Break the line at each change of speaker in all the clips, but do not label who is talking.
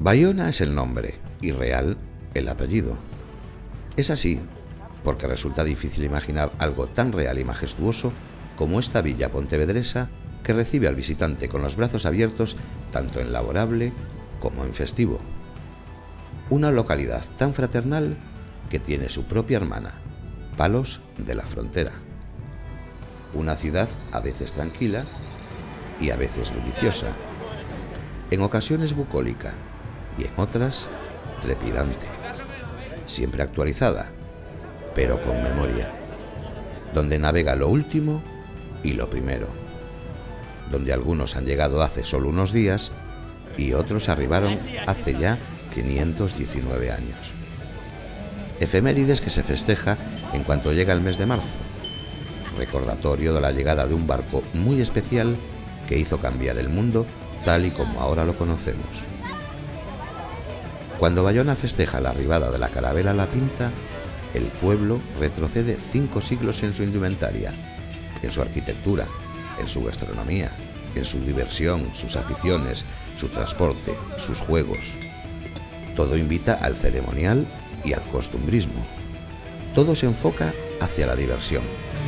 Bayona es el nombre y Real el apellido. Es así porque resulta difícil imaginar algo tan real y majestuoso como esta villa pontevedresa que recibe al visitante con los brazos abiertos tanto en laborable como en festivo. Una localidad tan fraternal que tiene su propia hermana, Palos de la Frontera. Una ciudad a veces tranquila y a veces bulliciosa, en ocasiones bucólica y en otras trepidante, siempre actualizada, pero con memoria, donde navega lo último y lo primero, donde algunos han llegado hace solo unos días y otros arribaron hace ya 519 años. Efemérides que se festeja en cuanto llega el mes de marzo, recordatorio de la llegada de un barco muy especial que hizo cambiar el mundo tal y como ahora lo conocemos. Cuando Bayona festeja la arribada de la carabela La Pinta, el pueblo retrocede 5 siglos en su indumentaria, en su arquitectura, en su gastronomía, en su diversión, sus aficiones, su transporte, sus juegos. Todo invita al ceremonial y al costumbrismo. Todo se enfoca hacia la diversión.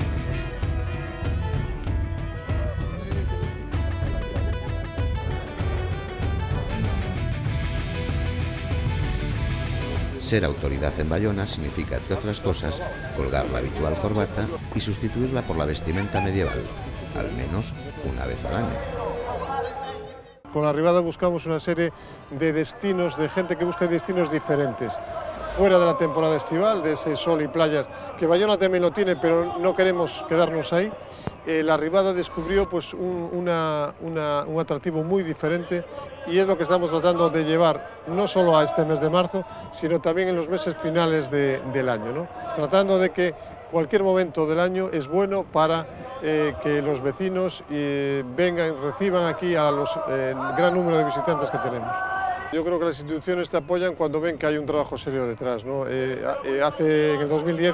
Ser autoridad en Bayona significa, entre otras cosas, colgar la habitual corbata y sustituirla por la vestimenta medieval, al menos una vez al año.
Con la arribada buscamos una serie de destinos, de gente que busca destinos diferentes, fuera de la temporada estival, de ese sol y playas, que Bayona también lo tiene, pero no queremos quedarnos ahí. La arribada descubrió pues, un atractivo muy diferente y es lo que estamos tratando de llevar no solo a este mes de marzo, sino también en los meses finales del año, ¿no? Tratando de que cualquier momento del año es bueno para que los vecinos vengan, reciban aquí a los gran número de visitantes que tenemos. Yo creo que las instituciones te apoyan cuando ven que hay un trabajo serio detrás, ¿no? En el 2010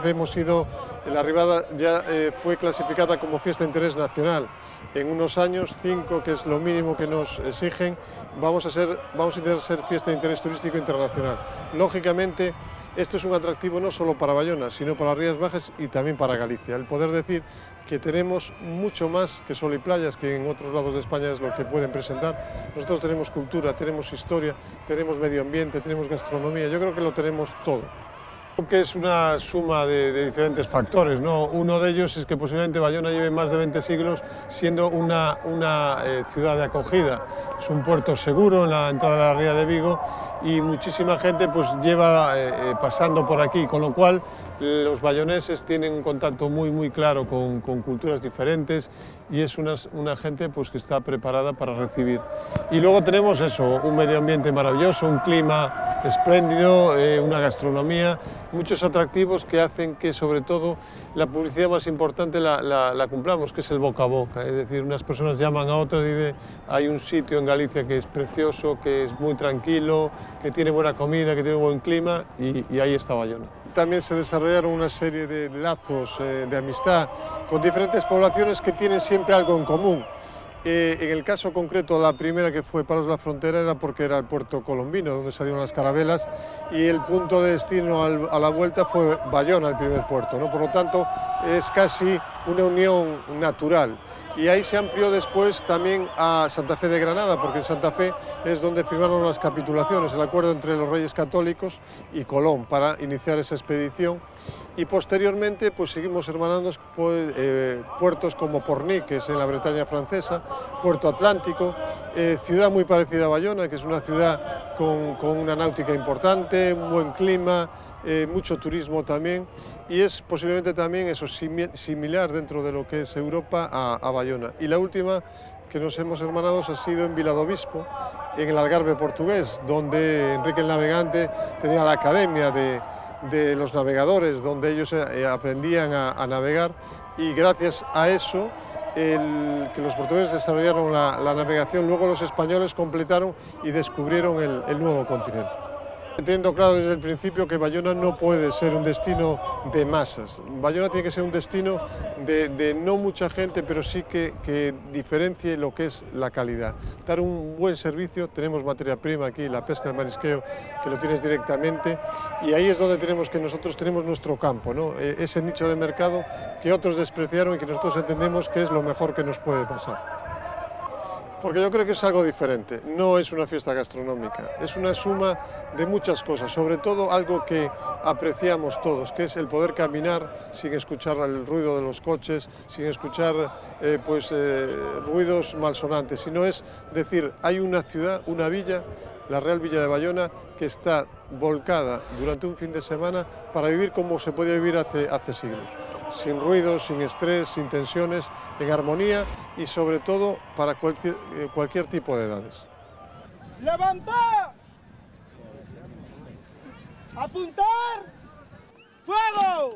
la arribada ya fue clasificada como fiesta de interés nacional. En unos años, 5, que es lo mínimo que nos exigen, vamos a intentar ser fiesta de interés turístico internacional. Lógicamente, esto es un atractivo no solo para Bayona, sino para las Rías Bajas y también para Galicia. El poder decir que tenemos mucho más que sol y playas, que en otros lados de España es lo que pueden presentar. Nosotros tenemos cultura, tenemos historia, tenemos medio ambiente, tenemos gastronomía, yo creo que lo tenemos todo. Creo que es una suma de diferentes factores, ¿no? Uno de ellos es que posiblemente Bayona lleve más de 20 siglos siendo una ciudad de acogida. Es un puerto seguro en la entrada de la ría de Vigo y muchísima gente pues lleva pasando por aquí, con lo cual los bayoneses tienen un contacto muy claro con culturas diferentes y es una gente pues, que está preparada para recibir. Y luego tenemos eso, un medio ambiente maravilloso, un clima espléndido, una gastronomía, muchos atractivos que hacen que sobre todo la publicidad más importante la cumplamos, que es el boca a boca. Es decir, unas personas llaman a otras y dicen hay un sitio en Galicia que es precioso, que es muy tranquilo, que tiene buena comida, que tiene buen clima y ahí está Bayona. También se desarrollaron una serie de lazos de amistad con diferentes poblaciones que tienen siempre algo en común. En el caso concreto, la primera que fue Palos de la Frontera era porque era el puerto colombino, donde salieron las carabelas, y el punto de destino a la vuelta fue Bayona, el primer puerto, ¿no? Por lo tanto, es casi una unión natural. Y ahí se amplió después también a Santa Fe de Granada, porque en Santa Fe es donde firmaron las capitulaciones, el acuerdo entre los reyes católicos y Colón para iniciar esa expedición. Y posteriormente pues seguimos hermanando puertos como Pornic, que es en la Bretaña francesa, Puerto Atlántico, ciudad muy parecida a Bayona, que es una ciudad con una náutica importante, un buen clima, mucho turismo también, y es posiblemente también eso similar dentro de lo que es Europa a Bayona. Y la última que nos hemos hermanado ha sido en Viladobispo, en el Algarve portugués, donde Enrique el Navegante tenía la academia de los navegadores, donde ellos aprendían a navegar, y gracias a eso que los portugueses desarrollaron la navegación, luego los españoles completaron y descubrieron el nuevo continente. Teniendo claro desde el principio que Bayona no puede ser un destino de masas. Bayona tiene que ser un destino de no mucha gente, pero sí que diferencie lo que es la calidad. Dar un buen servicio, tenemos materia prima aquí, la pesca, el marisqueo, que lo tienes directamente, y ahí es donde nosotros tenemos nuestro campo, ¿no? Ese nicho de mercado que otros despreciaron y que nosotros entendemos que es lo mejor que nos puede pasar. Porque yo creo que es algo diferente, no es una fiesta gastronómica, es una suma de muchas cosas, sobre todo algo que apreciamos todos, que es el poder caminar sin escuchar el ruido de los coches, sin escuchar ruidos malsonantes, sino es decir, hay una ciudad, una villa, la Real Villa de Bayona, que está volcada durante un fin de semana para vivir como se podía vivir hace siglos. Sin ruidos, sin estrés, sin tensiones, en armonía y sobre todo para cualquier tipo de edades.
¡Levantar! ¡Apuntar! ¡Fuego!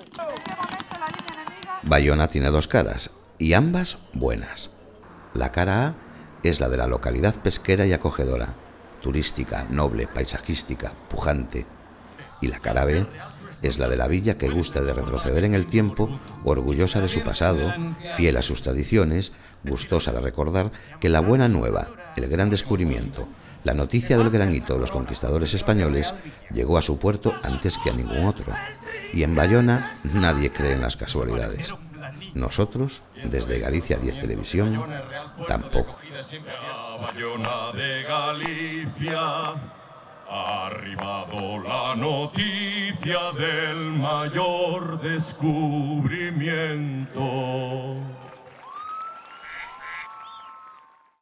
Bayona tiene dos caras, y ambas buenas. La cara A es la de la localidad pesquera y acogedora, turística, noble, paisajística, pujante. Y la cara B es la de la villa que gusta de retroceder en el tiempo, orgullosa de su pasado, fiel a sus tradiciones, gustosa de recordar que la buena nueva, el gran descubrimiento, la noticia del gran hito de los conquistadores españoles llegó a su puerto antes que a ningún otro. Y en Bayona nadie cree en las casualidades. Nosotros, desde Galicia 10 Televisión, tampoco.
Bayona de Galicia. Ha arribado la noticia del mayor descubrimiento.